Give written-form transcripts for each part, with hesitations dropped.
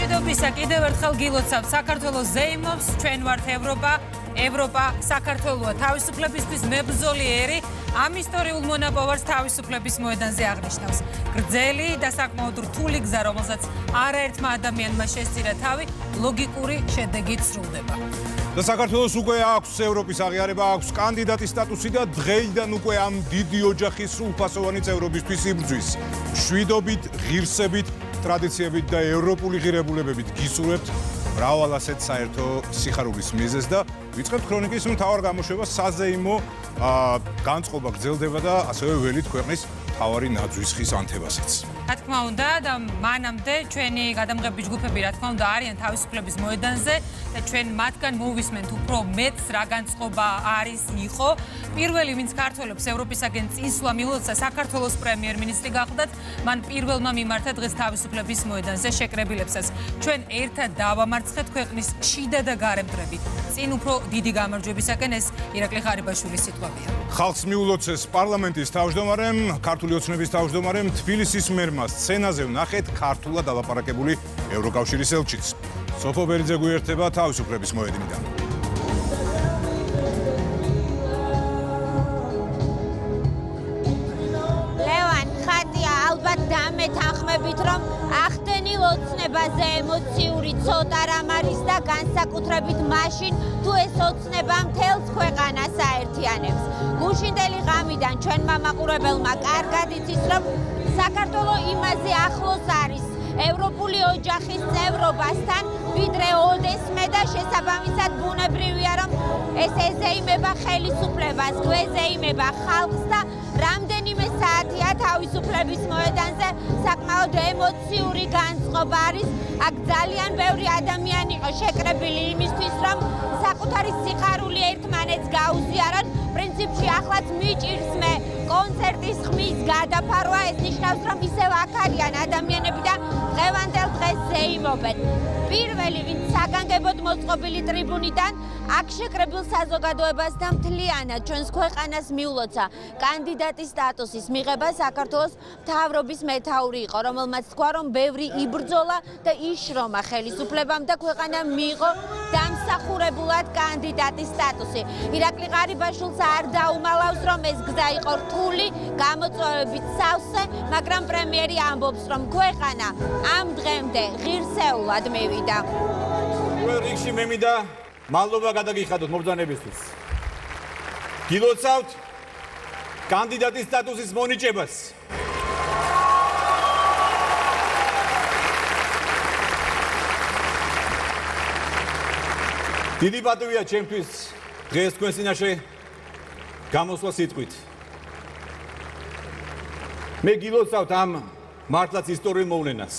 მშვიდობისა კიდევ ერთხელ გილოცავთ საქართველოს ზეიმობს ჩვენ ვართ ევროპა საქართველოა თავისუფლებისთვის მებრძოლი ერი ამ ისტორიულ მონაპოვარს თავისუფლების მოედანზე აღნიშნავს გრძელი და საკმაოდ რთული გზა რომელსაც არაერთმა ადამიანმა შესწირა თავი ლოგიკური შედეგით სრულდება და საქართველოს უკვე აქვს ევროპის აღიარება აქვს კანდიდატის სტატუსი და დღეიდან უკვე ამ დიდი ოჯახის სრულფასოვანი წევრობისთვის იბრძვის მშვიდობით ღირსებით ტრადიციებით და ევროპული ღირებულებებით გისურვებთ მრავალ ასეთ საერთო სიხარულის მიზეზს და ვიწყებთ ქრონიკის მთავარ გამოშვებას საზეიმო განწყობა გრძელდება და ასევე ველით ქვეყნის მთავარი ნაძვის ხის ანთებასაც. რა თქმა უნდა და მანამდე ჩვენი გადამღები ჯგუფები რა თქმა უნდა არიან თავისუფლების მოედანზე და ჩვენ მათგან მოვისმენთ უფრო მეტს რა განწყობა არის იყო. პირველი ვინც ქართველებს ევროპისაგენ წინსვლა მიულოცა საქართველოს პრემიერ-მინისტრი გახლდათ, მან პირველმა მიმართა დღეს თავისუფლების მოედანზე შეკრებილებსაც. ჩვენ ერთად დავამარცხეთ ქვეყნის შიდა და გარე მტრები. წინ უფრო დიდი გამარჯვებისაკენ ეს ირაკლი ღარიბაშვილის სიტყვებია. ხალხს მიულოცეს პარლამენტის თავმჯდომარემ, ქართული ოცნების თავმჯდომარემ, თბილისის მერმა სცენაზე ვნახეთ ქართულად ალაპარაკებული ევროკავშირის ელჩიც. სოფო ბერიძე გვიერთება თავისუფლების მოედნიდან. ალბათ დამეთანხმებით, რომ ახდენილ ოცნებაზე ემოციური ცოტა რამ არის და განსაკუთრებით მაშინ, თუ ეს ოცნება მთელს ქვეყანას აერთიანებს. გუშინდელი ღამიდან ჩვენმა მაყურებელმა კარგად იცის, რომ საქართველო იმაზე ახლოს არის ევროპული ოჯახის წევრობასთან, ვიდრე ოდესმე და შესაბამისად ბუნებრივია, რომ ეს ეზეიმება ხელისუფლებას, გვეზეიმება ხალხს და რამდენიმე საათია თავისუფლების მოედანზე საკმაოდ ემოციური განწყობა არის. აქ ძალიან ბევრი ადამიანი იყო შეკრებილი იმისთვის, რომ საკუთარი სიხარული ერთმანეთს გაუზიარონ. პრინციპში ახლაც მიჭირს მე კონცერტის ხმის გადაფარვა, ეს ნიშნავს, რომ ისევ აქ არიან ადამიანები და დღევანდელ დღეს ზეიმობენ. პირველი ვინც საგანგებოდ მოწყობილი ტრიბუნიდან აქ შეკრებილ საზოგადოებას და მთლიანად ჩვენს ქვეყანას მიულოცა კანდიდატის სტატუსის მიღება საქართველოს მთავრობის მეთაური იყო, რომელმაც თქვა, რომ ბევრი იბრძოლა და იშრომა ხელისუფლებამ და ქვეყანა მიიღო დამსახურებულად კანდიდატის სტატუსი. ირაკლი ღარიბაშვილს არ დაუმალავს, რომ ეს გზა იყო რთული, გამოწვევებით სავსე, მაგრამ პრემიერი ამბობს, რომ ქვეყანა ამ დღემდე ღირსეულად მივიდა. პირველ რიგში მე მინდა მადლობა გადაგიხადოთ მობრძანებისთვის. გილოცავთ კანდიდატის სტატუსის მონიჭებას. დიდი პატივია ჩემთვის დღეს თქვენ წინაშე გამოსვლა სიტყვით. მე გილოცავთ ამ მართლაც ისტორიულ მოვლენას.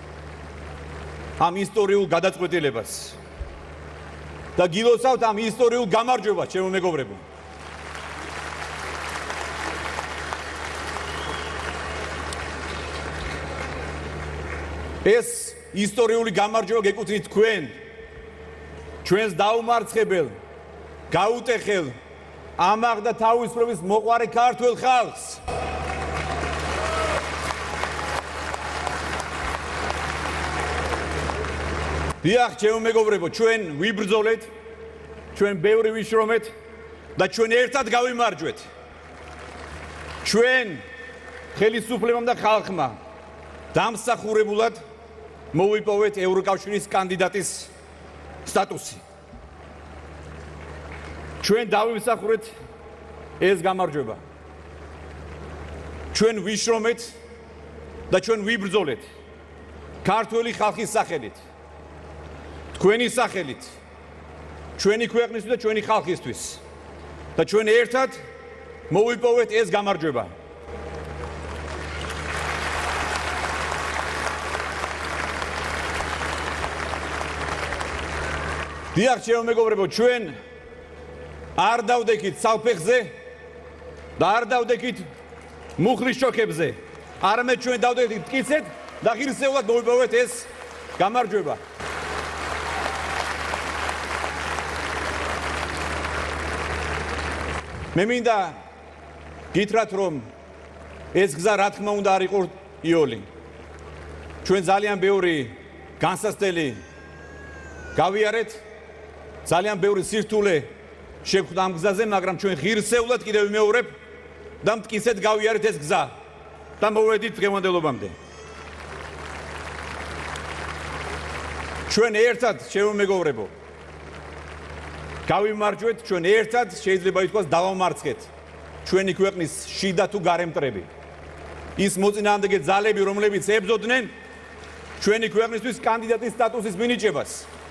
ამ ისტორიულ გადაწყვეტილებას. და გილოცავთ ამ ისტორიულ გამარჯვებას, ჩემო მეგობრებო. ეს ისტორიული გამარჯვება გეკუთვნით თქვენ, ჩვენს დაუმარცხებელ, გაუტეხელ, ამაღ და თავისუფლების მოყვარე ქართველ ხალხს. დიახ, ჩემო მეგობრებო, ჩვენ ვიბრძოლეთ, ჩვენ ბევრი ვიშრომეთ და ჩვენ ერთად გავიმარჯვეთ. ჩვენ ხელისუფლებამ და ხალხმა დამსახურებულად მოვიპოვეთ ევროკავშირის კანდიდატის სტატუსი. ჩვენ დავიმსახურეთ ეს გამარჯვება. ჩვენ ვიშრომეთ და ჩვენ ვიბრძოლეთ ქართველი ხალხის სახელით. თქვენი სახელით, ჩვენი ქვეყნისთვის და ჩვენი ხალხისთვის და ჩვენ ერთად მოვიპოვეთ ეს გამარჯვება. დიახ, ჩემო მეგობრებო, ჩვენ არ დავდექით სალფეხზე და არ დავდექით მუხლის შოქებზე. არამედ ჩვენ დავდექით მტკიცედ და ღირსეულად მოვიპოვეთ ეს გამარჯვება. მე მინდა გითხრათ, რომ ეს გზა რა თქმა უნდა არ იყო იოლი. ჩვენ ძალიან ბევრი განსასწრელი გავიარეთ ძალიან ბევრი სირთულე შეგვხვდა ამ გზაზე, მაგრამ ჩვენ ღირსეულად კიდევ ვიმეორებ და მტკიცედ გავიარეთ ეს გზა და მოვედით დღევანდელობამდე. ჩვენ ერთად შევმეგობრებო. გავიმარჯვეთ, ჩვენ ერთად შეიძლება ითქვას დავამარცხეთ ჩვენი ქვეყნის შიდა თუ გარე მტრები. ის მოწინააღმდეგე ძალები, რომლებიც ებრძოდნენ ჩვენი ქვეყნისთვის კანდიდატის სტატუსის მინიჭებას.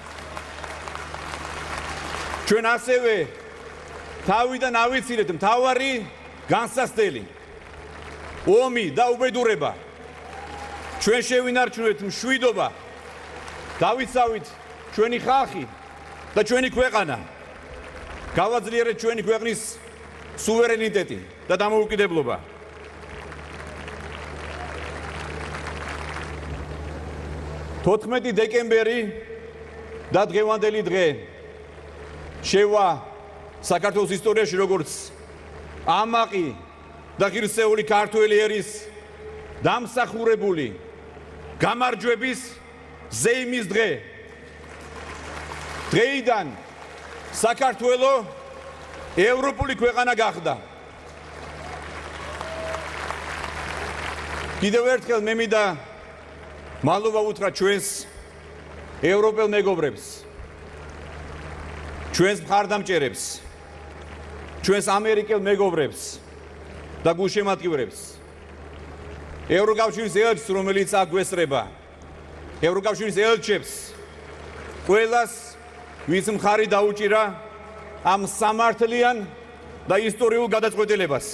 ჩვენ ასევე თავიდან ავიცილეთ მთავარი განსასწრელი ომი და უბედურება. ჩვენ შევინარჩუნეთ მშვიდობა, დავიცავით ჩვენი ხალხი და ჩვენი ქვეყანა. გავაძლიერეთ ჩვენი ქვეყნის სუვერენიტეტი და დამოუკიდებლობა. თოთხმეტი დეკემბერი და დღევანდელი დღე შევა საქართველოს ისტორიაში როგორც ამაყი და ღირსეული ქართველი ერის დამსახურებული გამარჯვების ზეიმის დღე. დღეიდან საქართველო ევროპული ქვეყანა გახდა. კიდევ ერთხელ მე მინდა მადლობა უთხრა ჩვენს ევროპელ მეგობრებს, ჩვენს მხარდამჭერებს, ჩვენს ამერიკელ მეგობრებს და გულშემატკივრებს, ევროკავშირის ელჩს, რომელიც აგვესწრება, ევროკავშირის ელჩებს, ყველას, ვინც მხარი დაუჭირა ამ სამართლიან და ისტორიულ გადაწყვეტილებას.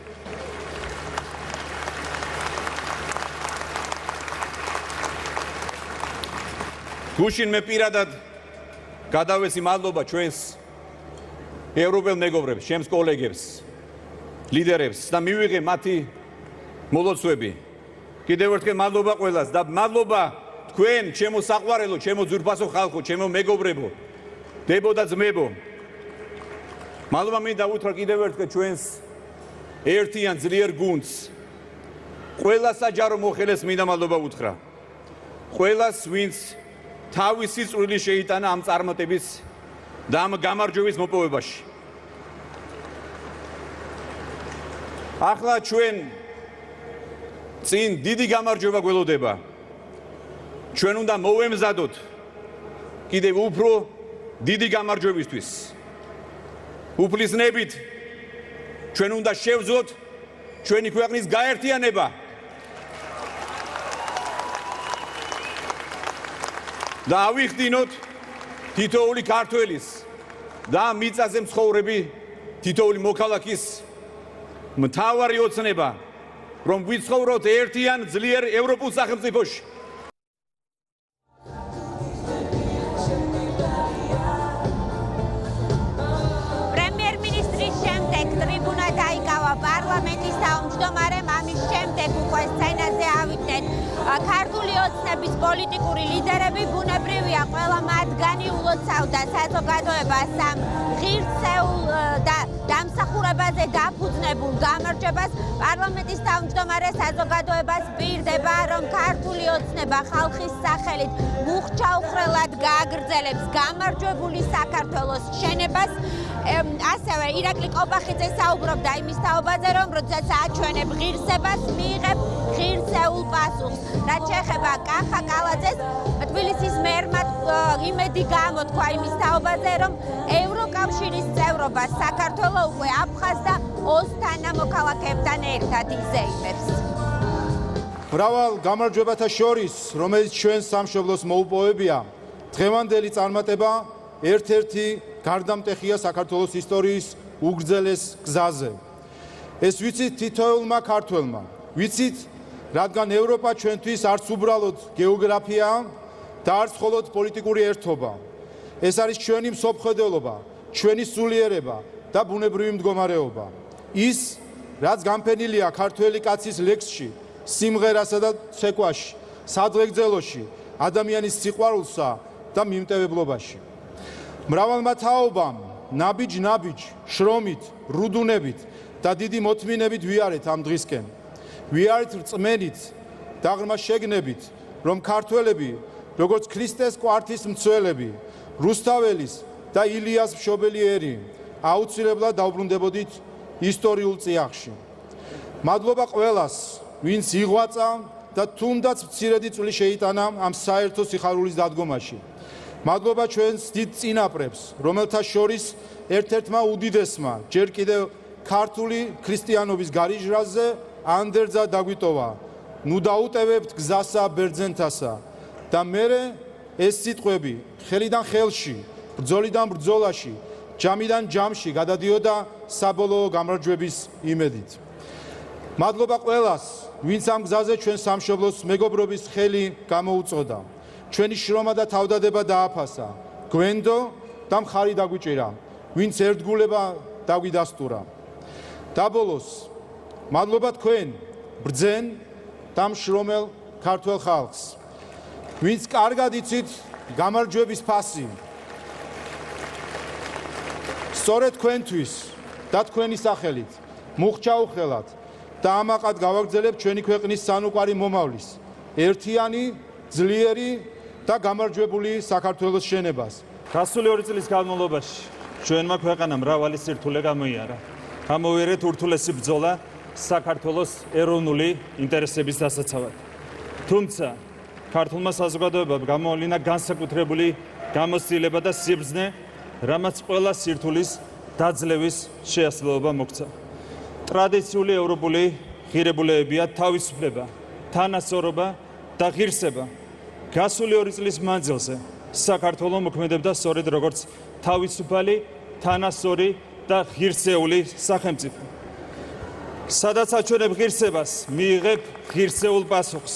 გუშინ მე პირადად გადავეცი მადლობა ჩვენს ევროპელ მეგობრებს, ჩემს კოლეგებს, ლიდერებს და მივიღე მათი მოლოცვები. კიდევ ერთხელ მადლობა ყველას და მადლობა თქვენ, ჩემო საყვარელო, ჩემო ძვირფასო ხალხო, ჩემო მეგობრებო, დებო და ძმებო. მადლობა მინდა უთხრა კიდევ ერთხელ ჩვენს ერთიან ძლიერ გუნდს. ყველა საჯარო მოხელეს მინდა მადლობა უთხრა. ყველას, ვინც თავისი წვლილი შეიტანა ამ წარმატების და ამ გამარჯვების მოპოვებაში. ახლა ჩვენ წინ დიდი გამარჯვება გველოდება. ჩვენ უნდა მოვემზადოთ კიდევ უფრო დიდი გამარჯვებისთვის. უფლისნებით ჩვენ უნდა შევძლოთ ჩვენი ქვეყნის გაერთიანება. და ავიხდინოთ თითოეული ქართველის და მიწაზე მცხოვრები თითოეული მოქალაქის მთავარი ოცნება, რომ ვიცხოვროთ ერთიან ძლიერ ევროპულ სახელმწიფოში. პრემიერ-მინისტრის შემდეგ ტრიბუნა დაიკავა პარლამენტის თავმჯდომარემ, ამის შემდეგ უკვე სცენაზე ავიდნენ ქართული ოცნების პოლიტიკური ლიდერები. ბუნებრივია, ყველა მათგანი ულოცავდა საზოგადოებას ამ ღირსეულ და დამსახურებაზე დაფუძნებულ გამარჯვებას. პარლამენტის თავმჯდომარე საზოგადოებას პირდება, რომ ქართული ოცნება ხალხის სახელით მუხჩაუხრელად გააგრძელებს გამარჯვებული საქართველოს შენებას. ასევე ირაკლი კობახიძე საუბრობდა იმის თაობაზე, რომ როდესაც აჩვენებ ღირსებას, მიიღებ ღირსეულ პასუხს. რაც შეეხება კახა კალაძეს, თბილისის მერმა იმედი გამოთქვა იმის თაობაზე, რომ ევროკავშირის წევრობა საქართველო უკვე აფხაზ და ოსთანა მოქალაქეებთან ერთად იზეიმებს. მრავალ გამარჯვებათა შორის, რომელიც ჩვენ სამშობლოს მოუპოვებია, დღევანდელი წარმატება ერთ-ერთი გარდამტეხია საქართველოს ისტორიის უგრძელეს გზაზე. ეს ვიცით თითოეულმა ქართველმა, ვიცით, რადგან ევროპა ჩვენთვის არც უბრალოდ გეოგრაფია და არც მხოლოდ პოლიტიკური ერთობა. ეს არის ჩვენი მსოფლმხედველობა, ჩვენი სულიერება და ბუნებრივი მდგომარეობა. ის, რაც განფენილია ქართველი კაცის ლექსში, სიმღერასა და ცეკვაში, სადღეგრძელოში, ადამიანის სიყვარულსა და მიმტევებლობაში. მრავალმა თაობამ, ნაბიჯ-ნაბიჯ, შრომით, რუდუნებით და დიდი მოთმინებით ვიარეთ ამ დღისკენ. ვიარეთ რწმენით და ღრმა შეგნებით, რომ ქართველები როგორც ქრისტეს კვართის მცველები, რუსთაველის და ილიას მშობელი აუცილებლად დაუბრუნდებოდით ისტორიულ წიაღში. მადლობა ყველას, ვინც იღვაწა და თუნდაც მცირედი წვლილი შეიტანა ამ საერთო სიხარულის დადგომაში. მადლობა ჩვენს დიდ წინაპრებს, რომელთა შორის ერთ-ერთმა უდიდესმა ჯერ კიდევ ქართული ქრისტიანობის გარიჟრაზე ანდერძა დაგვიტოვა. ნუ დაუტევებთ გზასა ბერძენთასა და მერე ეს სიტყვები ხელიდან ხელში, ბრძოლიდან ბრძოლაში, ჯამიდან ჯამში გადადიოდა საბოლოო გამარჯვების იმედით. მადლობა ყველას, ვინც ამ გზაზე ჩვენ სამშობლოს მეგობრობის ხელი გამოუწოდა. ჩვენი შრომა და თავდადება დააფასა. გვენდო და მხარი დაგვიჭირა, ვინც ერთგულება დაგვიდასტურა. დაბოლოს, მადლობა თქვენ, ბრძენ და მშრომელ ქართველ ხალხს, ვინც კარგად იცით გამარჯვების ფასი. სწორედ თქვენთვის და თქვენი სახელით მუხჩაუხელად და ამაყად გავაგრძელებთ ჩვენი ქვეყნის სანუკვარი მომავლის, ერთიანი, ძლიერი და გამარჯვებული საქართველოს შენებას. გასული 2 წლის განმავლობაში ჩვენმა ქვეყანამ მრავალი სირთულე გამოიარა. გამოვიარეთ ურთულესი ბრძოლა საქართველოს ეროვნული ინტერესების დასაცავად. თუმცა ქართულმა საზოგადოებამ გამოავლინა განსაკუთრებული გამოცდილება და სიბრძნე, რამაც ყველა სირთულის დაძლევის შეასრულება მოქცა. ტრადიციული ევროპული ღირებულებებია თავისუფლება, თანასწორობა და ღირსება. გასული 2 წლის მანძილზე საქართველო მოქმედებდა სწორედ როგორც თავისუფალი, თანასწორი და ღირსეული სახელმწიფო. სადაც აჩვენებ ღირსებას, მიიღებ ღირსეულ პასუხს.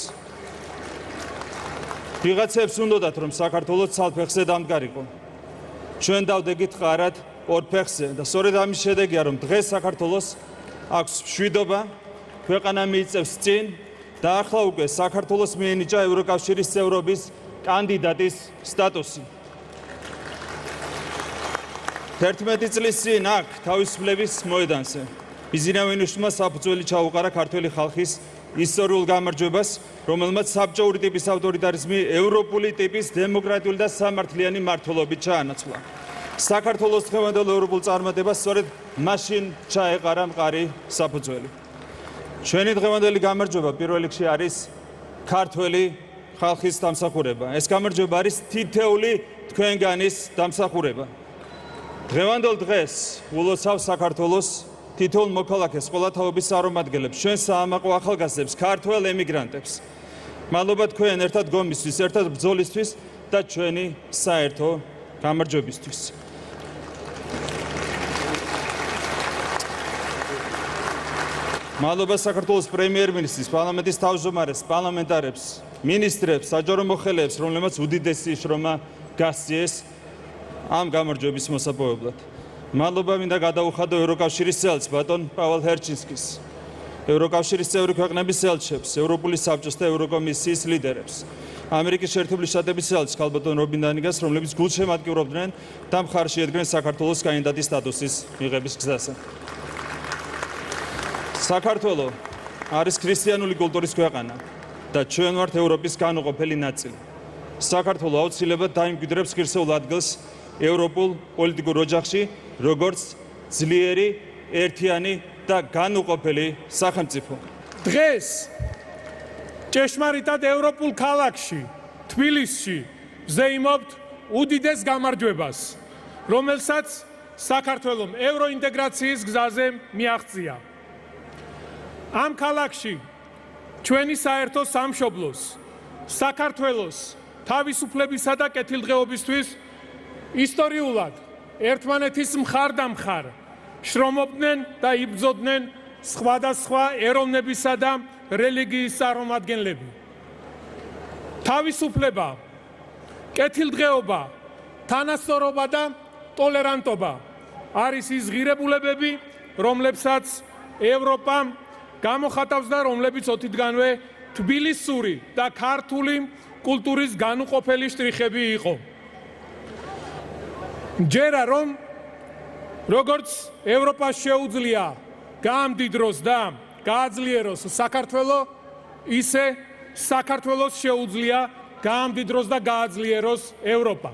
ვიღაცებს უნდათ, რომ საქართველო ცალფეხზე დამდგარიყო. ჩვენ დავდეგით ყარად ორ ფეხზე და სწორედ ამის შედეგია, რომ დღეს საქართველოს აქვს მშვიდობა, ქვეყანა მიიწევს წინ და ახლა უკვე საქართველოს მიენიჭა ევროკავშირის წევრობის კანდიდატის სტატუსი. 11 წლის წინ აქ თავისუფლების მოედანზე ბიზნესმენებმა საფუძველი ჩაუყარა ქართველი ხალხის ისტორიულ გამარჯვებას, რომელმაც საბჭოური ტიპის ავტორიტარიზმი ევროპული ტიპის დემოკრატიული და სამართლიანი მმართველობით ჩაანაცვლა. საქართველოს დღევანდელ ევროპულ წარმატებას სწორედ მაშინ ჩაეყარა მყარი საფუძველი. ჩვენი დღევანდელი გამარჯვება პირველ რიგში არის ქართველი ხალხის დამსახურება. ეს გამარჯვება არის თითეული თქვენგანის დამსახურება. დღევანდელ დღეს ულოცავს საქართველოს თითოეულ მოქალაქეს, ყველა თაობის წარმომადგენლებს, ჩვენ საამაყო ახალგაზრდებს, ქართველ ემიგრანტებს. მადლობა თქვენ ერთად გომისთვის, ერთად ბრძოლისთვის და ჩვენი საერთო გამარჯვებისთვის. მადლობა საქართველოს პრემიერ-მინისტრის, პარლამენტის თავმჯდომარეს, პარლამენტარებს, მინისტრებს, საჯარო მოხელეებს, რომლებმაც უდიდესი შრომა გასწიეს ამ გამარჯვების მოსაპოვებლად. მადლობა მინდა გადაუხადო ევროკავშირის წევრს, ბატონ პავალ ჰერჩინსკის, ევროკავშირის წევრი ქვეყნების წევრებს, ევროპული საბჭოს და ევროკომისიის ლიდერებს, ამერიკის შეერთებული შტატების წევრს, ქალბატონ რობინ დანიგას, რომლებიც გულშემატკივრობდნენ და მხარში ედგნენ საქართველოს კანდიდატის სტატუსის მიღების გზაზე. საქართველო არის ქრისტიანული კულტურის ქვეყანა და ჩვენ ვართ ევროპის განუყოფელი ნაწილი. საქართველო აუცილებლად დაიმკვიდრებს ღირსეულ ადგილს ევროპულ პოლიტიკურ ოჯახში, როგორც ძლიერი, ერთიანი და განუყოფელი სახელმწიფო. დღეს ჭეშმარიტად ევროპულ ქალაქში, თბილისში ვზეიმობთ უდიდეს გამარჯვებას, რომელსაც საქართველომ ევროინტეგრაციის გზაზე მიაღწია. ამ ქალაქში ჩვენი საერთო სამშობლოს, საქართველოს თავისუფლებისა და კეთილდღეობისთვის ისტორიულად ერთმანეთის მხარდამხარ შრომობდნენ და იბრძოდნენ სხვადასხვა ეროვნებისა და რელიგიის წარმომადგენლები. თავისუფლება, კეთილდღეობა, თანასწორობა და ტოლერანტობა არის ის ღირებულებები, რომლებსაც ევროპა გამოხატავს და რომლებიც ოთითგანვე თბილისური და ქართული კულტურის განუყოფელი შტრიხები იყო. ჯერა რომ როგორც ევროპას შეუძლია გაამდიდროს და გააძლიეროს საქართველო, ისე საქართველოს შეუძლია გაამდიდროს და გააძლიეროს ევროპა.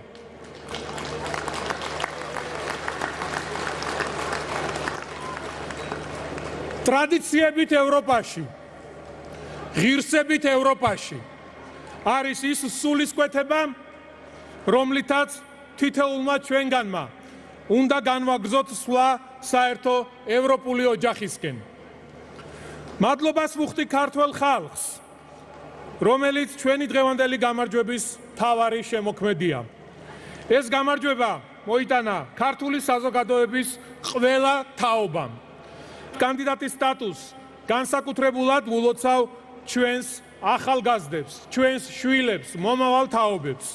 ტრადიციებით ევროპაში, ღირსებით ევროპაში არის ის სულისკვეთება, რომლითაც თითოეულმა ჩვენგანმა უნდა განვაგრძოთ სვლა საერთო ევროპული ოჯახისკენ. მადლობას ვუხდი ქართველ ხალხს, რომელიც ჩვენი დღევანდელი გამარჯვების მთავარი შემოქმედია. ეს გამარჯვება მოიტანა ქართული საზოგადოების ყველა თაობამ. კანდიდატის სტატუსს განსაკუთრებულად ულოცავ ჩვენს ახალგაზრდებს, ჩვენს შვილებს, მომავალ თაობებს.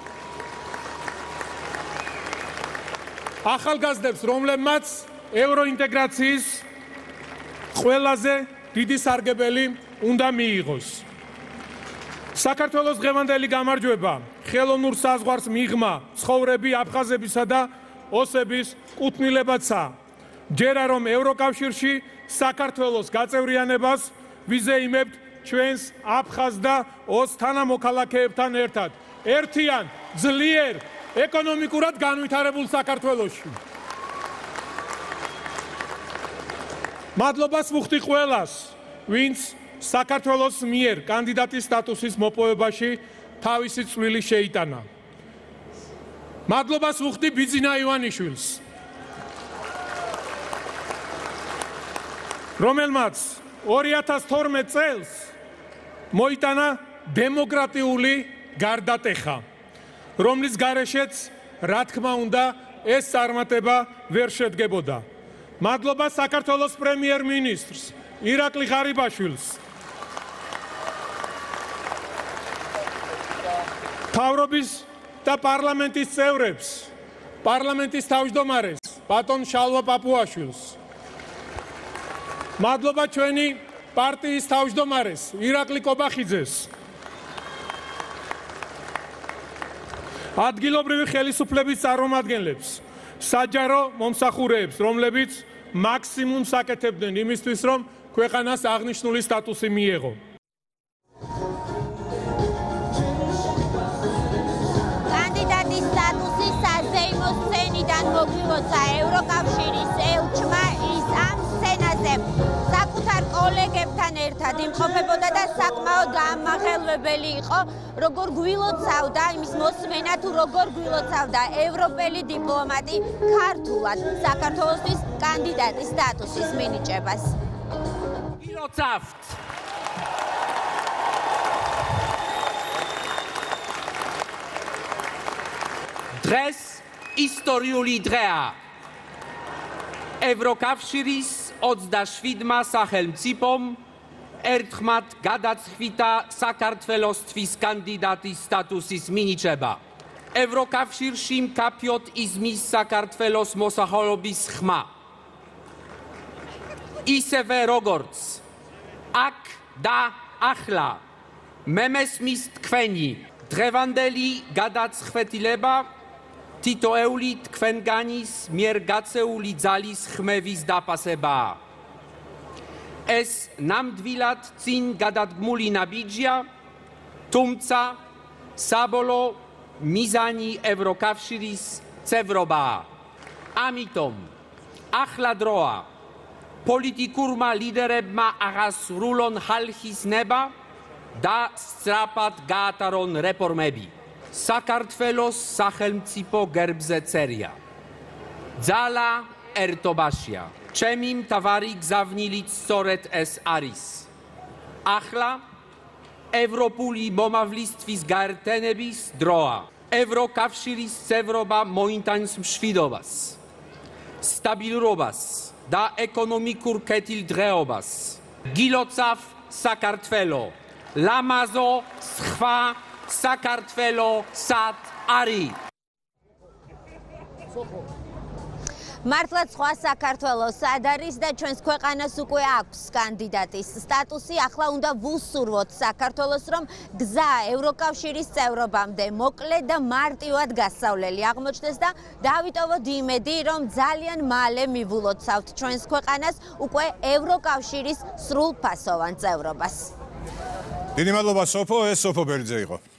ახალგაზრდებს, რომლებმაც ევროინტეგრაციის ყველაზე დიდი სარგებელი უნდა მიიღოს. საქართველოს დღევანდელი გამარჯვება ხელოვნურ საზღვარს მიღმა ცხოვრები აფხაზებისა და ოსების კუთვნილებაცაა. ჯერა რომ ევროკავშირში საქართველოს გაწევრიანებას ვიზეიმებთ ჩვენს აფხაზ და ოს თანამოქალაქეებთან ერთად. ერთიან, ძლიერ, ეკონომიკურად განვითარებულ საქართველოში. მადლობას ვუხდი ყველას, ვინც საქართველოს მიერ კანდიდატის სტატუსის მოპოვებაში თავისი წვლილი შეიტანა. მადლობას ვუხდი ბიძინა ივანიშვილს, რომელმაც 2012 წელს მოიტანა დემოკრატიული გარდატეხა, რომლის გარეშეც, რა თქმა უნდა, ეს წარმატება ვერ შედგებოდა. მადლობა საქართველოს პრემიერ-მინისტრს ირაკლი ღარიბაშვილს, მთავრობის და პარლამენტის წევრებს, პარლამენტის თავმჯდომარეს ბატონ შალვა პაპუაშვილს. მადლობა ჩვენი პარტიის თავმჯდომარეს ირაკლი კობახიძეს. ადგილობრივი ხელისუფლების წარმომადგენლებს, საჯარო მომსახურეებს, რომლებიც მაქსიმუმს აკეთებდნენ იმისთვის, რომ ქვეყანას აღნიშნული სტატუსი მიეღო. კანდიდატის სტატუსი საზეიმო სცენიდან მოგვილოცა ევროკავშირის ელჩმა, ის ამ სცენაზე საკუთარ კოლეგებთან ერთად იმყოფებოდა და საკმაოდ გამახელვებელი იყო, როგორ გვილოცავდა იმის მოსმენა, თუ როგორ გვილოცავდა ევროპელი დიპლომატი ქართულად საქართველოსთვის კანდიდატის სტატუსის მინიჭებას. გილოცავთ. დღეს ისტორიული დღეა. ევროკავშირის 27-მა სახელმწიფომ ერთხმად გადაწყვიტა საქართველოსთვის კანდიდატის სტატუსის მინიჭება. ევროკავშირში მკაფიოდ იზმის საქართველოს მოსახლეობის ხმა. ისევე როგორც აქ და ახლა მე მესმის თქვენი დღევანდელი გადაწყვეტილება თითოეული თქვენგანის მიერ გაწეული ძალის ხმევის დაფასებაა. ეს ნამდვილად წინ გადადგმული ნაბიჯია, თუმცა საბოლოო მიზანი ევროკავშირის წევრობაა. ამიტომ ახლა დროა პოლიტიკურმა ლიდერებმა აღასრულონ ხალხის ნება და სწრაფად გაატარონ რეფორმები. საქართველოს სახელმწიფო გერბზე წერია. ძალა ერთობაშია. ჩემი მთავარი გზავნილიც სწორედ ეს არის. ახლა ევროპული მომავლისთვის გაერთიანების დროა. ევროკავშირის წევრობა მოიტანს მშვიდობას, სტაბილურობას და ეკონომიკურ კეთილდღეობას. გილოცავ საქართველო, ლამაზო სხვა საქართველო სად არის. მართლაც სხვა საქართველოს სად არის და ჩვენს ქვეყანას უკვე აქვს კანდიდატის სტატუსი. ახლა უნდა ვუსურვოთ საქართველოს, რომ გზა ევროკავშირის წევრობამდე მოკლე და მარტივად გასავლელი აღმოჩნდეს და დავიტოვოთ იმედი, რომ ძალიან მალე მივულოცავთ ჩვენს ქვეყანას უკვე ევროკავშირის სრულფასოვან წევრობას. დიდი მადლობა სოფო, ეს სოფო ბერძე იყო.